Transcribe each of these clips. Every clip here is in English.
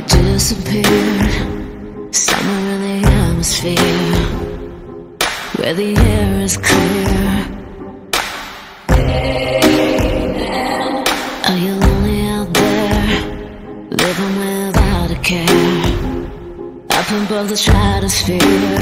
disappeared somewhere in the atmosphere where the air is clear. Are you lonely out there, living without a care, up above the stratosphere?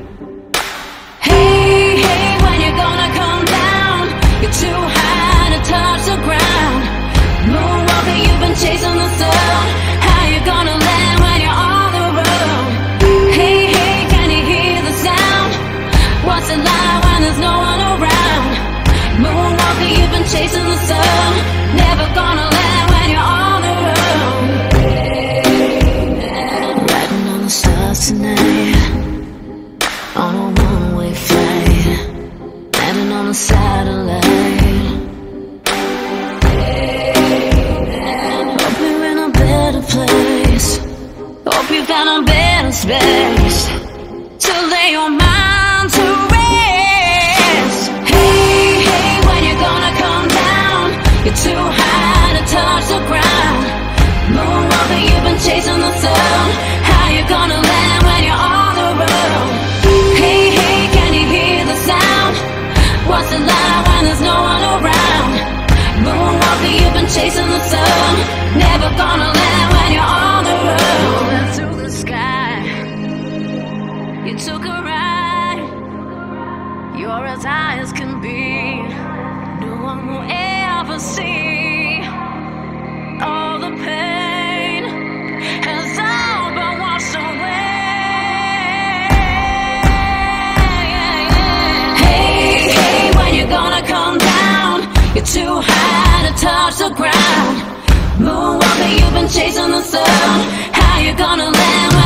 Hey, hey, when you gonna come down? You're too high to touch the ground. Moonwalker, you've been chasing the sun. How you gonna land when you're on the road? Hey, hey, can you hear the sound? What's it like when there's no one around? Moonwalker, you've been chasing the sun. Never gonna land when you're on the road. Riding on the stars tonight, on a one-way flight, landing on a satellite. Hope you're in a better place. Hope you found a better space to lay your mind to rest. Hey, hey, when you gonna come down? You're too high to touch the ground. Moonwalker, you've been chasing the sun. How you gonna land when you're on the road? Hey, hey, can you hear the sound? What's it like when there's no one around? Moonwalker, you've been chasing the sun. Never gonna land when you're on the road. Rolling through the sky, you took a ride. You're as high as can be. No one will ever see. All the pain has all but washed away. Hey, hey, when you gonna come down? You're too high to touch the ground. Moonwalker, you've been chasing the sun. How you gonna land